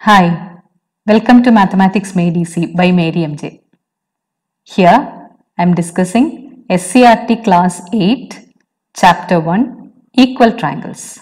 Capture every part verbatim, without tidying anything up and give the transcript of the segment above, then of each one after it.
Hi, welcome to Mathematics Made Easy by Mary M J. Here I am discussing S C R T Class eight, Chapter one, Equal Triangles.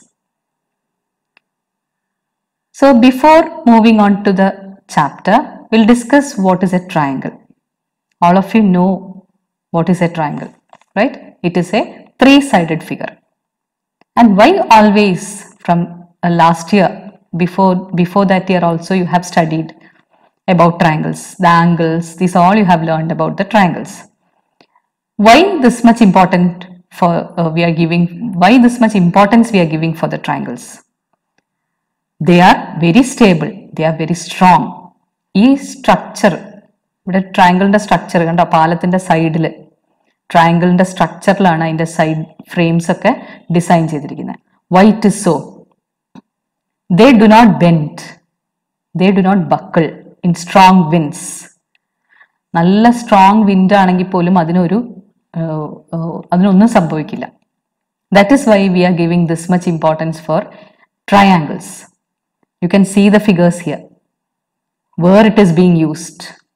So before moving on to the chapter, we'll discuss what is a triangle. All of you know what is a triangle, right? It is a three-sided figure. And why always from uh, last year, before before that year also you have studied about triangles, the angles, these all you have learned about the triangles. Why this much important for uh, we are giving, why this much importance we are giving for the triangles? They are very stable, they are very strong. ഈ structure ഇവിടെ ട്രയാങ്കിളിൻ്റെ structure കണ്ടോ, പാലത്തിൻ്റെ സൈഡിൽ ട്രയാങ്കിളിൻ്റെ സ്ട്രക്ചറിലാണ് അതിൻ്റെ side frames ഒക്കെ ഡിസൈൻ ചെയ്തിരിക്കുന്നത്. Why it is so? They do not bend, they do not buckle in strong winds. നല്ല സ്ട്രോങ് വിൻഡ് ആണെങ്കിൽ പോലും അതിനൊരു അതിനൊന്നും സംഭവിക്കില്ല. That is why we are giving this much importance for triangles. You can see the figures here, where it is being used.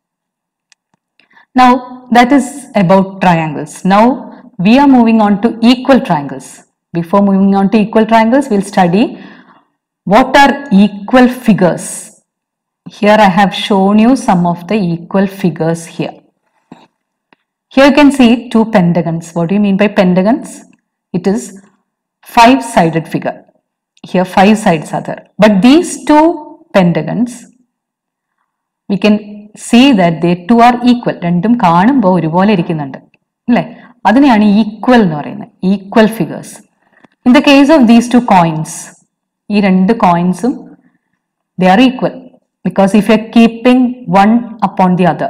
Now that is about triangles. Now we are moving on to equal triangles. Before moving on to equal triangles, we'll study what are equal figures. Here I have shown you some of the equal figures here. Here you can see two pentagons. What do you mean by pentagons? It is five-sided figure. Here five sides are there. But these two pentagons, we can see that they two are equal. രണ്ടും കാണുമ്പോൾ ഒരുപോലെ ഇരിക്കുന്നുണ്ട് അല്ലേ? അതിനെയാണ് equal എന്ന് പറയുന്നത്. Equal figures. In the case of these two coins, ഈ രണ്ട് കോയിൻസും they are equal because if you are keeping one upon the other,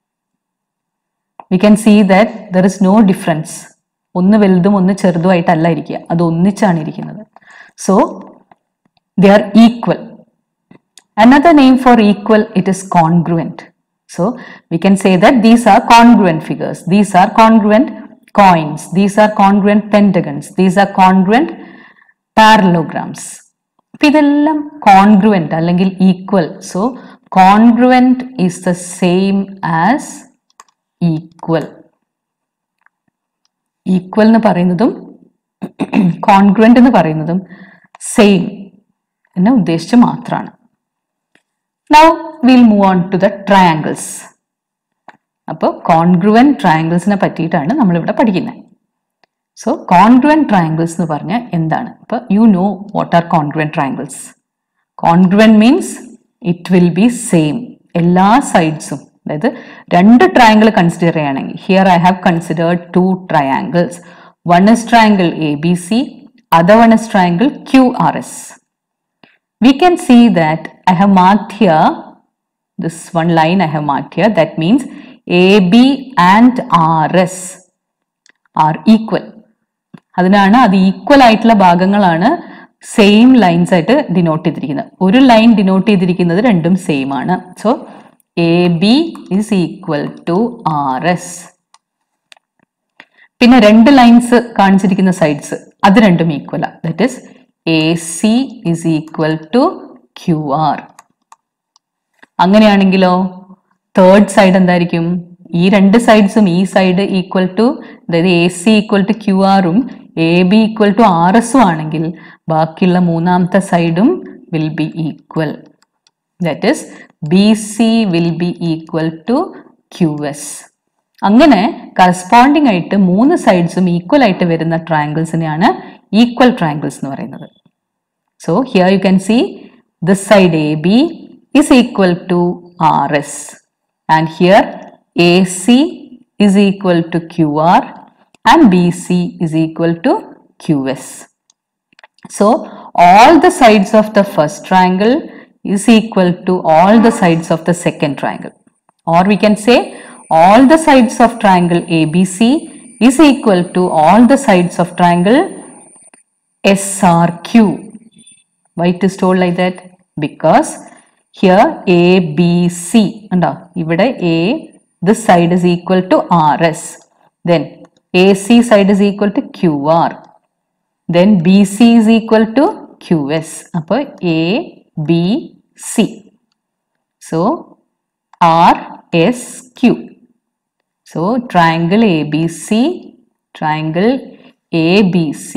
we can see that there is no difference. ഒന്ന് വലുതും ഒന്ന് ചെറുതുമായിട്ടല്ല ഇരിക്കുക, അത് ഒന്നിച്ചാണ് ഇരിക്കുന്നത്. So they are equal. Another name for equal, it is congruent. So we can say that these are congruent figures, these are congruent coins, these are congruent pentagons, these are congruent parallelograms. ഇതെല്ലാം congruent അല്ലെങ്കിൽ equal. So congruent is the same as equal. Equal എന്ന് പറയുന്നതും congruent എന്ന് പറയുന്നതും same എന്നെ ഉദ്ദേശിച്ച് മാത്രമാണ്. Now will move on to the triangles. അപ്പോൾ കോൺഗ്രുവൻ്റ് ട്രയാങ്കിൾസിനെ പറ്റിയിട്ടാണ് നമ്മളിവിടെ പഠിക്കുന്നത്. So congruent triangles എന്ന് പറഞ്ഞാൽ എന്താണ്? അപ്പോൾ you know what are congruent triangles. Congruent means it will be same. എല്ലാ സൈഡ്സും, അതായത് രണ്ട് ട്രയാങ്കിൾ കൺസിഡർ ചെയ്യുകയാണെങ്കിൽ, here I have considered two triangles. One is triangle A B C, other one is triangle Q R S. We can see that I have marked here, this one line I have marked here, that means A B and R S are equal. അതിനാണ് അത് equal ആയിട്ടുള്ള ഭാഗങ്ങളാണ് same lines ആയിട്ട് denote ചെയ്തിരിക്കുന്നത്. ഒരു line denote ചെയ്തിരിക്കുന്നത് രണ്ടും same ആണ്. So A B is equal to R S. പിന്നെ രണ്ട് ലൈൻസ് കാണിച്ചിരിക്കുന്ന സൈഡ്സ് അത് രണ്ടും ഈക്വൽ ആണ്. That is A C is equal to Q R. അങ്ങനെയാണെങ്കിലോ തേർഡ് സൈഡ് എന്തായിരിക്കും? ഈ രണ്ട് സൈഡ്സും ഈ സൈഡ് ഈക്വൽ ടു, അതായത് A C equal to Q ആറും A B equal to R എസും ആണെങ്കിൽ ബാക്കിയുള്ള മൂന്നാമത്തെ സൈഡും will be equal. That is B C will be equal to Q S. അങ്ങനെ കറസ്പോണ്ടിങ് ആയിട്ട് മൂന്ന് സൈഡ്സും ഈക്വൽ ആയിട്ട് വരുന്ന ട്രയാങ്കിൾസിനെയാണ് ഈക്വൽ ട്രയാങ്കിൾസ് എന്ന് പറയുന്നത്. So here you can see this side A B is equal to R S and here A C is equal to Q R and B C is equal to Q S. So all the sides of the first triangle is equal to all the sides of the second triangle, or we can say all the sides of triangle A B C is equal to all the sides of triangle S R Q. Why it is told like that? Because here A B C and ഇവിടെ A, this side is equal to R S, then A C side is equal to Q R, then B C is equal to Q S. അപ്പോൾ A B C So R S Q. So triangle A B C, triangle A B C,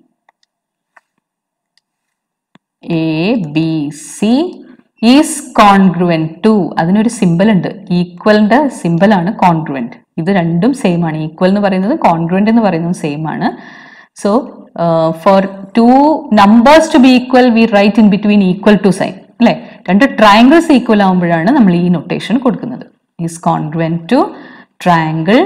A B C is congruent to, അതിനൊരു symbol ഉണ്ട്, ഈക്വലിന്റെ simple ആണ് congruent. ഇത് രണ്ടും same ആണ്. Equal എന്ന് പറയുന്നത് കോൺഗ്രുവന്റ് എന്ന് പറയുന്നത് സെയിം ആണ്. So for two numbers to be equal we write in between equal to sign അല്ലെ. രണ്ട് ട്രയാങ്കിൾസ് ഈക്വൽ ആകുമ്പോഴാണ് നമ്മൾ ഈ നൊട്ടേഷൻ കൊടുക്കുന്നത്. Is congruent to triangle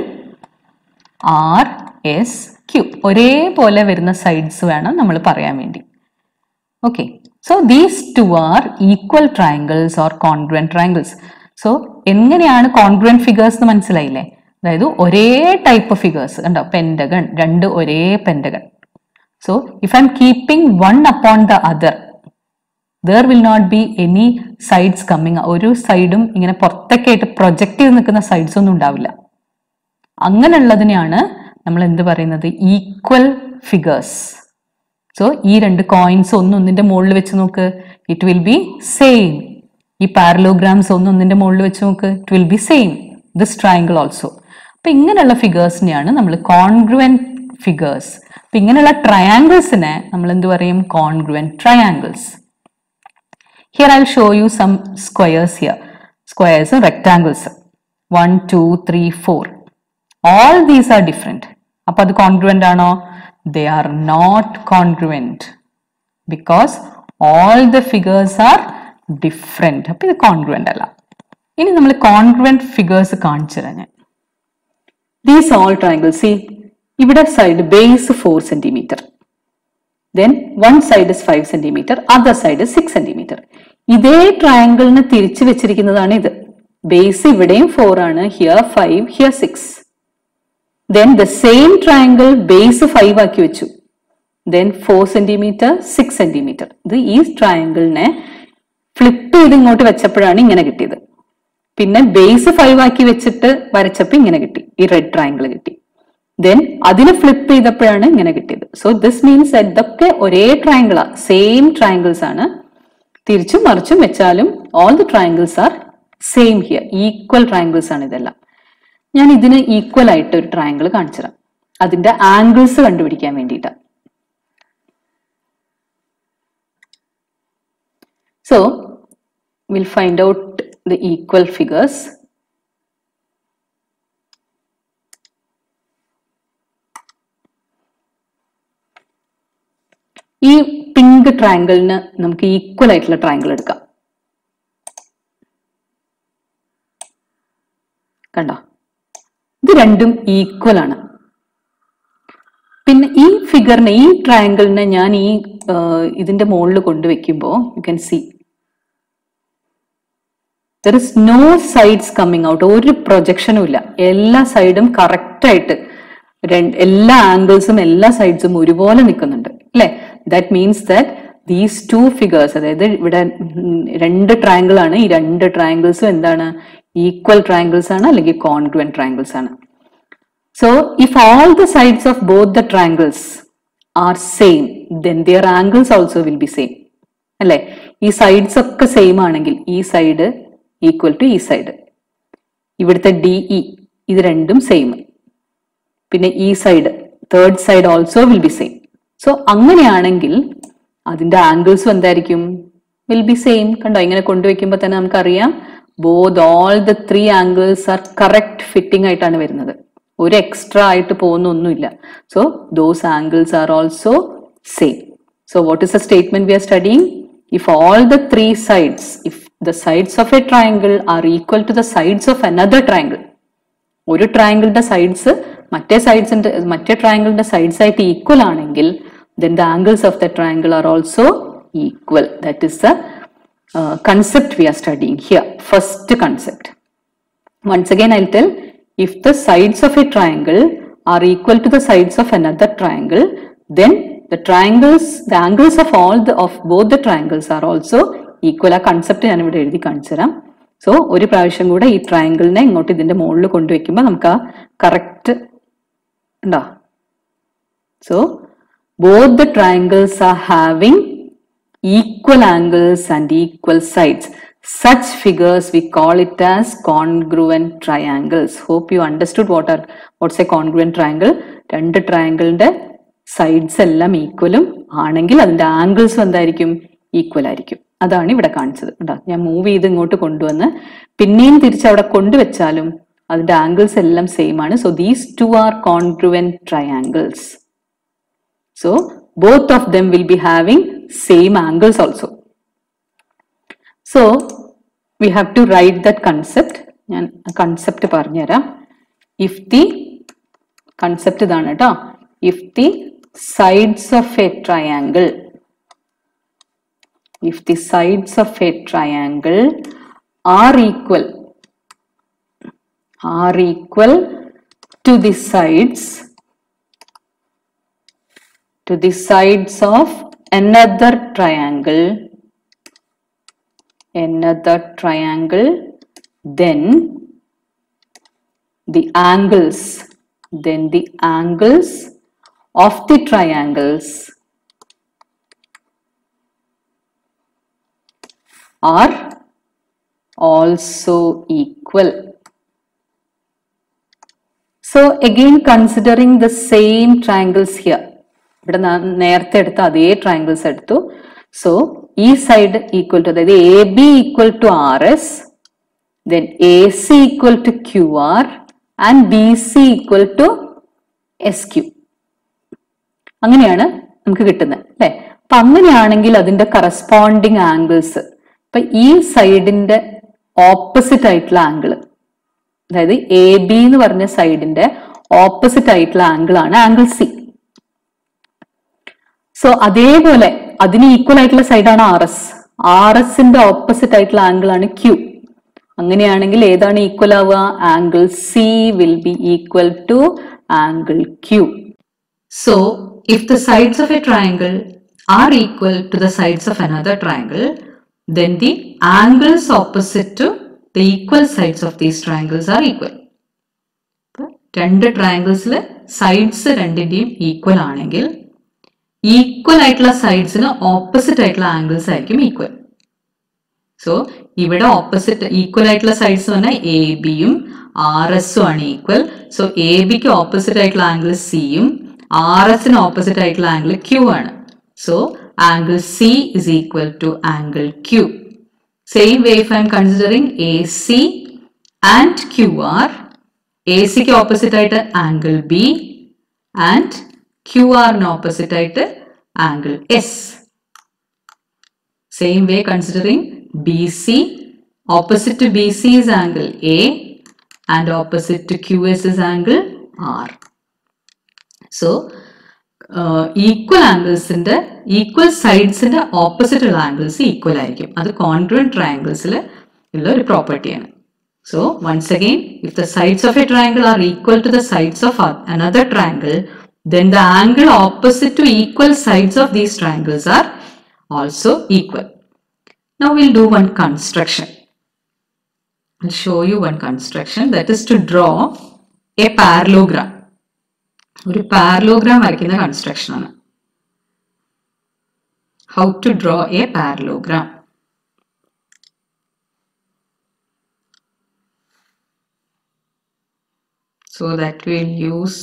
R S Q. ഒരേപോലെ വരുന്ന സൈഡ്സ് വേണം നമ്മൾ പറയാൻ വേണ്ടി. Okay, so these two are equal triangles or congruent triangles. So എങ്ങനെയാണ് congruent figures എന്ന് മനസ്സിലായില്ലേ? അതായത് ഒരേ ടൈപ്പ് ഓഫ് ഫിഗേഴ്സ് കണ്ടോ, പെൻഡഗൺ, രണ്ട് ഒരേ pentagon. So if I am keeping one upon the other, there will not be any sides coming. ഒരു സൈഡും ഇങ്ങനെ പുറത്തേക്കായിട്ട് പ്രൊജക്ട് ചെയ്ത് നിൽക്കുന്ന സൈഡ്സ് ഒന്നും ഉണ്ടാവില്ല. അങ്ങനെയുള്ളതിനെയാണ് നമ്മൾ എന്ത് പറയുന്നത്, ഈക്വൽ ഫിഗേഴ്സ്. സോ ഈ രണ്ട് കോയിൻസ് ഒന്നൊന്നിന്റെ മുകളിൽ വെച്ച് നോക്ക്, ഇറ്റ് വിൽ ബി സെയിം. ഈ പാരലോഗ്രാംസ് ഒന്നൊന്നിന്റെ മുകളിൽ വെച്ച് നോക്ക്, it will be same. This triangle also. അപ്പൊ ഇങ്ങനെയുള്ള ഫിഗേഴ്സിനെയാണ് നമ്മൾ കോൺഗ്രുവന്റ് ഫിഗേഴ്സ്. അപ്പൊ ഇങ്ങനെയുള്ള ട്രയാങ്കിൾസിനെ നമ്മൾ എന്ത് പറയും, congruent triangles. Here I will show you some squares here. Squares, rectangles, one two three four, all these are different. അപ്പൊ അത് കോൺഗ്രുവന്റ് ആണോ? They are not congruent because all the figures are different. അപ്പോൾ ഇത് congruent അല്ല. ഇനി നമ്മൾ congruent figures കാണിച്ചു തരാം. These all triangles, see, ഇവിടെ side base four centimetre, then one side is five centimeter, other side is six centimeter. ഇതേ ട്രയാങ്കിളിനെ തിരിച്ചു വെച്ചിരിക്കുന്നതാണ് ഇത്. ബേസ് ഇവിടെയും ഫോർ ആണ്, here five, here six. Then the same triangle base five ആക്കി വെച്ചു, then four centimeter, six centimeter. ഇത് ഈ ട്രയാങ്കിളിനെ ഫ്ലിപ്പ് ചെയ്ത് ഇങ്ങോട്ട് വെച്ചപ്പോഴാണ് ഇങ്ങനെ കിട്ടിയത്. പിന്നെ ബേസ് ഫൈവ് ആക്കി വെച്ചിട്ട് വരച്ചപ്പോൾ ഇങ്ങനെ കിട്ടി, ഈ റെഡ് ട്രയാങ്കിൾ കിട്ടി. ദെൻ അതിന് ഫ്ലിപ്പ് ചെയ്തപ്പോഴാണ് ഇങ്ങനെ കിട്ടിയത്. സോ ദിസ് മീൻസ് ഇതൊക്കെ ഒരേ ട്രയാങ്കിളാ, സെയിം ട്രയാങ്കിൾസ് ആണ്. തിരിച്ചും മറിച്ചും വെച്ചാലും all the triangles are same here, equal triangles ആണ് ഇതെല്ലാം. ഞാൻ ഇതിന് ഈക്വൽ ആയിട്ട് ഒരു ട്രയാങ്കിൾ കാണിച്ചു തരാം, അതിന്റെ ആംഗിൾസ് കണ്ടുപിടിക്കാൻ വേണ്ടിയിട്ടാണ്. So will find out the equal figures. ഈ പിങ്ക് ട്രയാങ്കിളിന് നമുക്ക് ഈക്വൽ ആയിട്ടുള്ള ട്രയാങ്കിൾ എടുക്കാം. കണ്ടോ, ഇത് രണ്ടും ഈക്വൽ ആണ്. പിന്നെ ഈ ഫിഗറിനെ, ഈ ട്രയാങ്കിളിനെ ഞാൻ ഈ ഇതിന്റെ മുകളിൽ കൊണ്ടുവെക്കുമ്പോൾ you can see there is no sides coming out. ഒരു പ്രൊജക്ഷനും ഇല്ല, എല്ലാ സൈഡും കറക്റ്റ് ആയിട്ട്, എല്ലാ ആംഗിൾസും എല്ലാ സൈഡ്സും ഒരുപോലെ നിൽക്കുന്നുണ്ട് അല്ലെ. That means that these two figures, അതായത് ഇവിടെ രണ്ട് ട്രയാങ്കിൾ ആണ്, ഈ രണ്ട് ട്രയാങ്കിൾസും എന്താണ്, ഈക്വൽ ട്രയാങ്കിൾസ് ആണ്, അല്ലെങ്കിൽ കോൺഗ്രുവന്റ് ട്രയാങ്കിൾസ് ആണ്. So if all the sides of both the triangles are same, then their angles also will be same അല്ലെ. ഈ സൈഡ്സ് ഒക്കെ സെയിം ആണെങ്കിൽ ഈ സൈഡ് ഈക്വൽ ടു ഈ സൈഡ്, ഇവിടുത്തെ ഡി ഇ ഇത് രണ്ടും സെയിം, പിന്നെ ഈ side third side also will be same. So അങ്ങനെയാണെങ്കിൽ അതിന്റെ ആംഗിൾസും എന്തായിരിക്കും, വിൽ ബി സെയിം. കണ്ടോ, ഇങ്ങനെ കൊണ്ടുവയ്ക്കുമ്പോൾ തന്നെ നമുക്കറിയാം both all the three angles are correct fitting ആയിട്ടാണ് വരുന്നത്, ഒരു എക്സ്ട്രാ ആയിട്ട് പോകുന്ന ഒന്നുമില്ല. So those angles are also same. So what is the statement we are studying? If all the three sides, if the sides of a triangle are equal to the sides of another triangle, ഒരു ട്രയാങ്കിളിന്റെ sides മറ്റേ സൈഡ്സിന്റെ മറ്റേ ട്രയാങ്കിളിന്റെ sides ആയിട്ട് equal ആണെങ്കിൽ, then the angles of the triangle are also equal. That is the uh, concept we are studying here. First concept. Once again I'll tell, if the sides of a triangle are equal to the sides of another triangle, then the triangles, the angles of all the of both the triangles are also equal. ആ concept ഞാൻ ഇവിടെ എഴുതി കാണിച്ചു തരാം. So ഒരു പ്രാവശ്യം കൂടെ ഈ ട്രയാങ്കിളിനെ ഇങ്ങോട്ട് ഇതിന്റെ മുകളിൽ കൊണ്ടുവയ്ക്കുമ്പോൾ നമുക്ക് ആ കറക്റ്റ് ഉണ്ടോ. So both the triangles are having equal angles and equal sides. Such figures we call it as congruent triangles. Hope you understood what are what's a congruent triangle. രണ്ട് ട്രയാങ്കിളിന്റെ സൈഡ്സ് എല്ലാം ഈക്വലും ആണെങ്കിൽ അതിന്റെ ആംഗിൾസ് എന്തായിരിക്കും? Equal ആയിരിക്കും. അതാണ് ഇവിടെ കാണിച്ചത്. കേട്ടോ, ഞാൻ മൂവ് ചെയ്ത് ഇങ്ങോട്ട് കൊണ്ടുവന്ന് പിന്നെയും തിരിച്ച് അവിടെ കൊണ്ടുവച്ചാലും അതിന്റെ ആംഗിൾസ് എല്ലാം സെയിം ആണ്. So these two are congruent triangles. So both of them will be having same angles also. So we have to write that concept. ഞാൻ concept പറഞ്ഞുതരാം. If the concept ഇതാണ് കേട്ടോ. If the sides of a triangle, if the sides of a triangle are equal, are equal to the sides, to the sides of another triangle, another triangle, then the angles, then the angles of the triangles are also equal. So again considering the same triangles here, ഇവിടെ നേരത്തെ എടുത്ത അതേ triangles എടുത്തു. So E side equal to, അതായത് A B equal to R S, then A C equal to Q R and B C equal to S Q. അങ്ങനെയാണ് നമുക്ക് കിട്ടുന്നത് അല്ലെ. അപ്പൊ അങ്ങനെയാണെങ്കിൽ അതിന്റെ കറസ്പോണ്ടിങ് ആംഗിൾസ്, ഇപ്പൊ ഈ സൈഡിന്റെ ഓപ്പോസിറ്റ് ആയിട്ടുള്ള ആംഗിൾ, അതായത് എ ബി എന്ന് പറഞ്ഞ സൈഡിന്റെ ഓപ്പോസിറ്റ് ആയിട്ടുള്ള ആംഗിൾ ആണ് ആംഗിൾ സി. സോ അതേപോലെ അതിന് ഈക്വൽ ആയിട്ടുള്ള സൈഡാണ് ആർ എസ്. ആർ എസിന്റെ ഓപ്പോസിറ്റ് ആയിട്ടുള്ള ആംഗിൾ ആണ് ക്യൂ. അങ്ങനെയാണെങ്കിൽ ഏതാണ് ഈക്വൽ ആവുക? Angle C will be equal to angle Q. So if the sides of a triangle are equal to the sides of another triangle, then the angles opposite to the equal sides of these triangles are equal. രണ്ട് ട്രയാങ്കിൾസിലെ sides രണ്ടിന്റെയും equal ആണെങ്കിൽ equal ആയിട്ടുള്ള സൈഡ്സിന് opposite ആയിട്ടുള്ള angles ആയിരിക്കും equal. So ഇവിടെ opposite equal ആയിട്ടുള്ള സൈഡ്സ് പറഞ്ഞാൽ എ ബിയും ആർ എസും ആണ് ഈക്വൽ. സോ എ ബിക്ക് ഓപ്പോസിറ്റ് ആയിട്ടുള്ള ആംഗിൾ സിയും ആർ എസിന് ഓപ്പോസിറ്റ് ആയിട്ടുള്ള ആംഗിൾ ക്യൂ ആണ്. So angle C is equal to angle Q. Same way if I am considering A C and Q R, A C ക്ക് opposite ആയിട്ട് angle B and Q R ന് opposite ആയിട്ട് angle S. Same way considering B C, opposite to B C is angle A and opposite to Q S is angle R. So equal ആംഗിൾസിന്റെ equal സൈഡ്സിന്റെ opposite ഉള്ള angles equal ആയിരിക്കും. അത് congruent ട്രയാങ്കിൾസിൽ ഉള്ള ഒരു പ്രോപ്പർട്ടിയാണ്. So once again, if the sides of a triangle are equal to the sides of another triangle, then the angle opposite to equal sides of these triangles are also equal. Now we'll do one construction. I'll show you one construction, that is to draw a parallelogram. ഒരു parallelogram വരയ്ക്കുന്ന construction ആണ്. How to draw a parallelogram. So that will use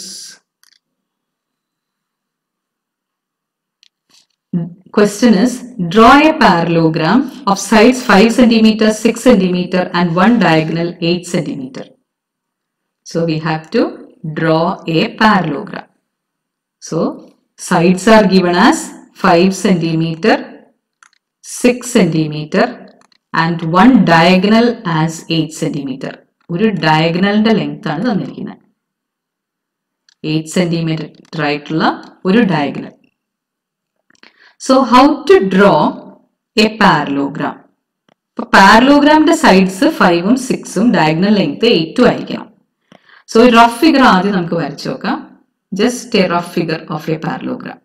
question is, draw a parallelogram of sides five centimeters, six centimeters and one diagonal eight centimeters. So we have to draw a parallelogram. So sides are given as five centimeters, six centimeters and one diagonal as eight centimeters. ഒരു ഡയഗണലിന്റെ length ആണ് തന്നിരിക്കുന്നത്. eight centimeters ആയിട്ടുള്ള ഒരു diagonal. So how to draw a parallelogram? ഇപ്പൊ പാരലോഗ്രാമിന്റെ sides ഫൈവും സിക്സും diagonal length എയ്റ്റും ആയിരിക്കണം. So rough figure ആദ്യം നമുക്ക് വരച്ചു നോക്കാം. Just a rough figure of a parallelogram.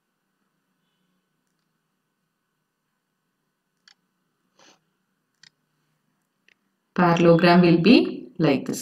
Parallelogram will be like this.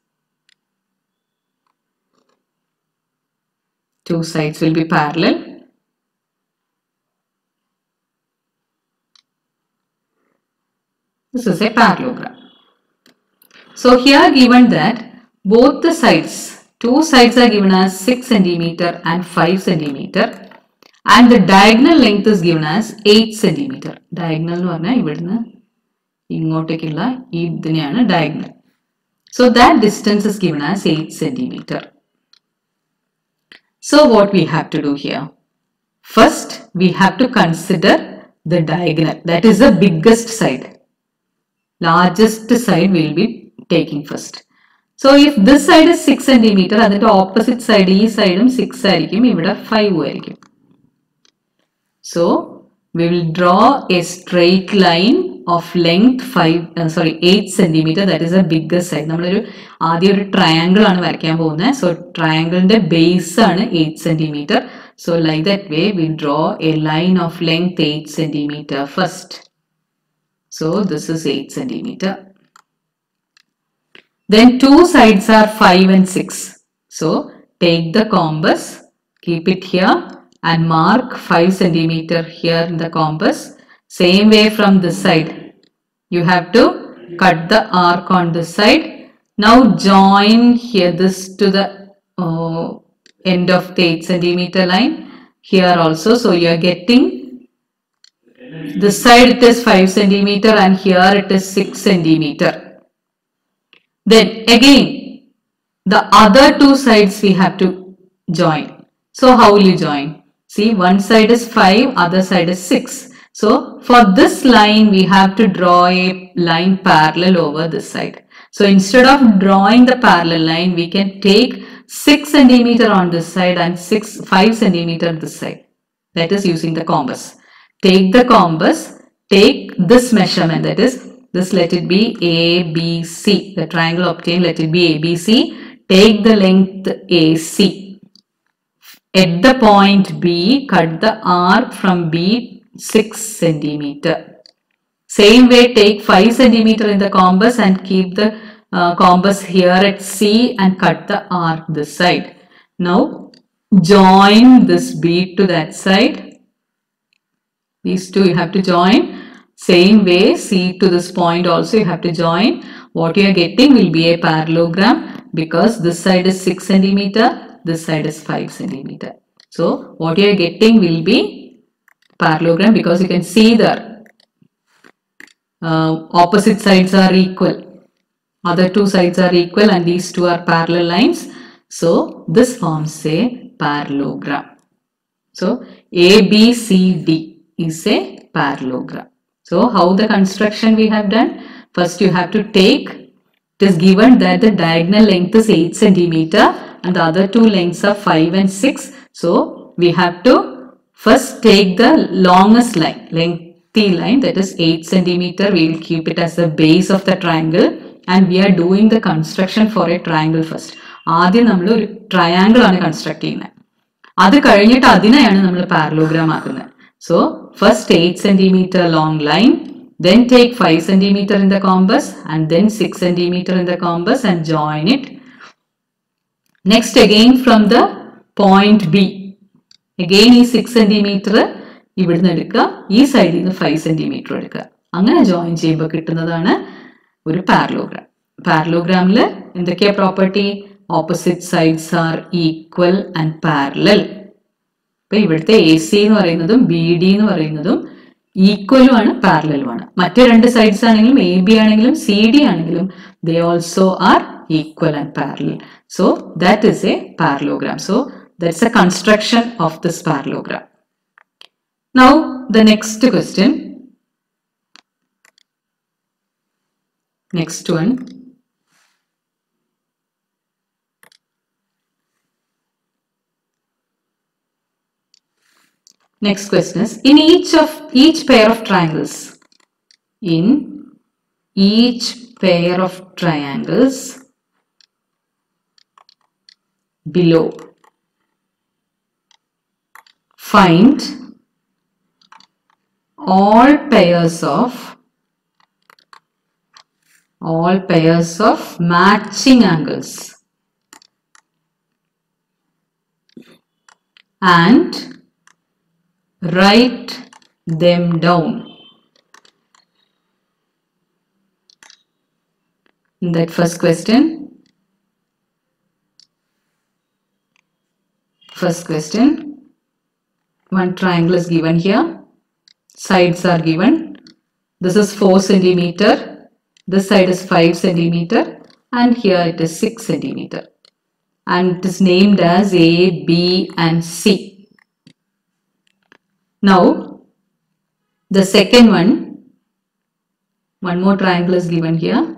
Two sides will be parallel. The This is a parallelogram. So here given that both the sides, two sides are given as six centimeter and five centimeter, and the diagonal length is given as eight centimeter. Diagonal എന്ന് പറഞ്ഞാൽ ഇവിടുന്ന് ഇങ്ങോട്ടേക്കുള്ള ഇതിനെയാണ് diagonal. So that distance is given as eight centimeter. So what we have to do here? First, we have to consider the diagonal. That is the biggest side. Largest side will be taking first. So if this side is six centimeter, and the opposite side, e side is six, ആയിരിക്കും, ഇവിടെ five ആയിരിക്കും. So we will draw a straight line of length five, uh, sorry, eight centimeter. That is the biggest side. നമ്മളൊരു ആദ്യം ഒരു triangle ആണ് വരയ്ക്കാൻ പോകുന്നത്. So triangle ന്റെ base ആണ് eight centimeter. So like that way we draw a line of length eight centimeter first. So this is eight centimeter. Then two sides are five and six. So take the compass, keep it here and mark five centimeter here in the compass. Same way from this side. You have to cut the arc on this side. Now join here this to the uh, end of the eight centimeter line. Here also. So you are getting this side it is five centimeter and here it is six centimeter. Then again the other two sides we have to join. So how will you join? See, one side is five, other side is six. So for this line we have to draw a line parallel over this side. So instead of drawing the parallel line, we can take six centimeter on this side and six five centimeter this side. That is using the compass. Take the compass, take this measurement, that is this, let it be A B C. The triangle obtained, let it be A B C. Take the length A C. At the point B, cut the arc from B six centimeter. Same way, take five centimeter in the compass and keep the uh, compass here at C and cut the arc this side. Now join this B to that side. These two you have to join. Same way, C to this point also you have to join. What you are getting will be a parallelogram because this side is six centimeter, this side is five centimeter. So what you are getting will be parallelogram because you can see the uh, opposite sides are equal. Other two sides are equal and these two are parallel lines. So this forms a parallelogram. So A B C D is a parallelogram. So how the construction we have done? First you have to take, it is given that the diagonal length is eight centimeter and the other two lengths are five and six. So we have to first take the longest line, lengthy line, that is eight centimeter. We will keep it as the base of the triangle and we are doing the construction for a triangle first. ആദ്യം നമ്മൾ ഒരു triangle ആണ് construct ചെയ്യുന്നത്. അത് കഴിഞ്ഞിട്ട് അതിനെയാണ് നമ്മൾ parallelogram ആക്കുന്നത്. So first eight centimeter long line, then take five centimeter in the compass and then six centimeter in the compass and join it. Next again from the point B, again is six centimeter ഇവിടുന്ന് എടുക്കുക, ഈ സൈഡിൽ നിന്ന് five centimeter എടുക്കുക. അങ്ങനെ join ചെയ്യുമ്പോൾ കിട്ടുന്നതാണ് ഒരു പാരലോഗ്രാം. പാരലോഗ്രാമിൽ എന്തൊക്കെയാ property? Opposite sides are equal and parallel. ഇപ്പൊ ഇവിടുത്തെ എ സി എന്ന് പറയുന്നതും ബി ഡി എന്ന് പറയുന്നതും ഈക്വലും ആണ് പാരലലും ആണ്. മറ്റു രണ്ട് സൈഡ്സ് ആണെങ്കിലും എ ബി ആണെങ്കിലും സി ഡി ആണെങ്കിലും they also are equal and parallel. So that is a parallelogram. So that's a construction of this parallelogram. Now the next question. Next one. Next question is, in each of each pair of triangles, in each pair of triangles below, find all pairs of all pairs of matching angles and write them down. In that first question, first question, one triangle is given here, sides are given. This is four centimeter, this side is five centimeter, and here it is six centimeter. And it is named as A, B and C. Now, the second one, one more triangle is given here.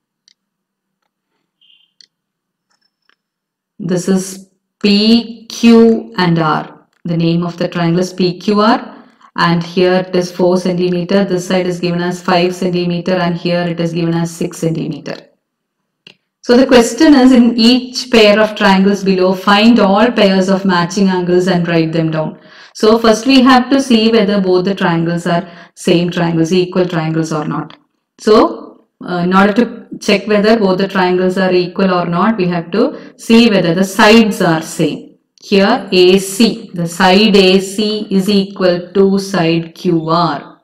This is P, Q and R. The name of the triangle is P Q R, and here it is four centimeter. This side is given as five centimeter, and here it is given as six centimeter. So the question is, in each pair of triangles below, find all pairs of matching angles and write them down. So first we have to see whether both the triangles are same triangles, equal triangles or not. So uh, in order to check whether both the triangles are equal or not, we have to see whether the sides are same. Here A C, the side A C is equal to side Q R.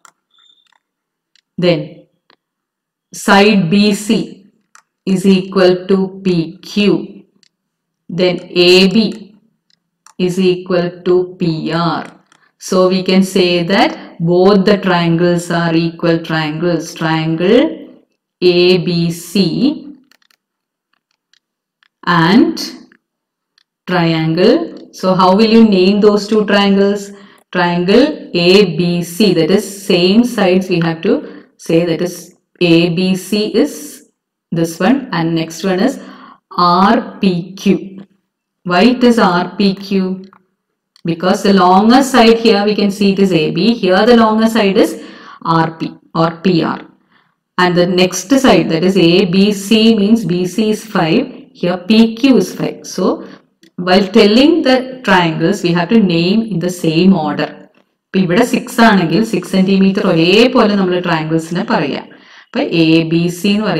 Then side B C is equal to P Q. Then A B is equal to P R. So we can say that both the triangles are equal triangles. Triangle A B C and triangle. So how will you name those two triangles? Triangle A B C, that is same sides, we have to say that is A B C is this one, and next one is R P Q. Why it is R P Q? Because the longer side here we can see it is A B. Here the longer side is R P or P R. And the next side, that is A B C, means B C is five. Here P Q is five. So while telling the triangles, we have to name in the same order. Here six is six centimeter or A triangles. A B C R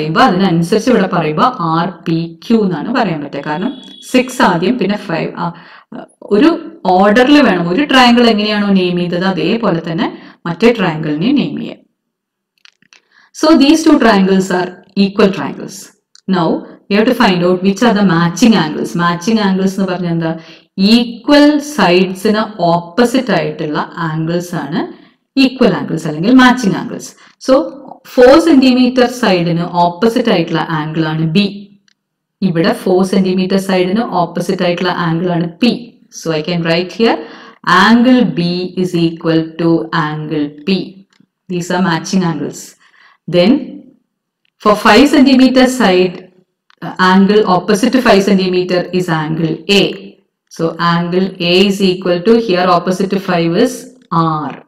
P Q six and five. One order one triangle name triangle name. So these two triangles are equal triangles. Now we have to find out which are the matching angles. Matching angles are equal sides in opposite angles are equal angles, matching angles. So four centimeter side in opposite angle is B. Here four centimeter side in opposite angle is P. So I can write here angle B is equal to angle P. These are matching angles. Then for five centimeter side, uh, angle opposite to five centimeter is angle A. So angle A is equal to, here opposite to five is R.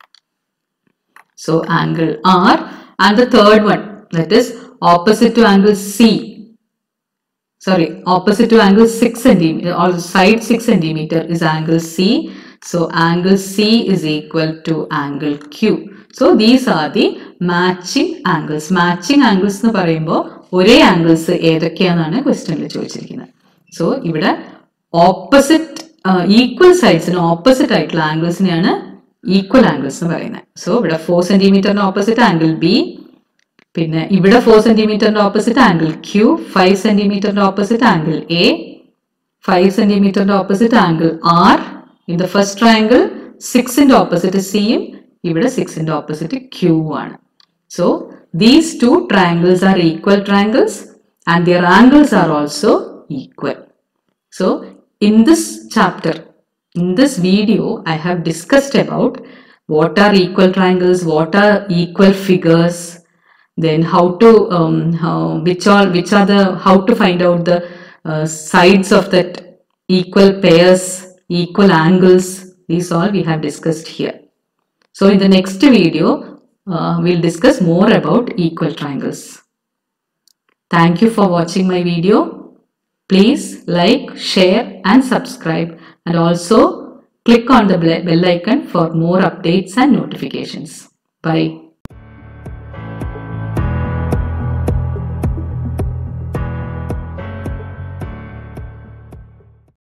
So angle R, and the third one, that is opposite to angle C. Sorry, opposite to angle six centimeter or side six centimeter is angle C. So angle C is equal to angle Q. So these are the matching angles. Matching angles nu parayumbo ore angles edakkeyananu question il choichirikkunnu. So ivide opposite uh, equal sides in opposite angles neയാണ് equal angles nu parayunne. So ivide four centimeter opposite angle B. Pinne ivide four centimeter opposite angle Q, five centimeter opposite angle A, five centimeter opposite angle R. In the first triangle, six in the opposite is C, here six in the opposite Q one. So these two triangles are equal triangles and their angles are also equal. So in this chapter, in this video, I have discussed about what are equal triangles, what are equal figures, then how to um, how, which are which are the how to find out the uh, sides of that equal pairs, equal angles. These all we have discussed here. So in the next video, uh, we'll discuss more about equal triangles. Thank you for watching my video. Please like, share and subscribe, and also click on the bell icon for more updates and notifications. Bye.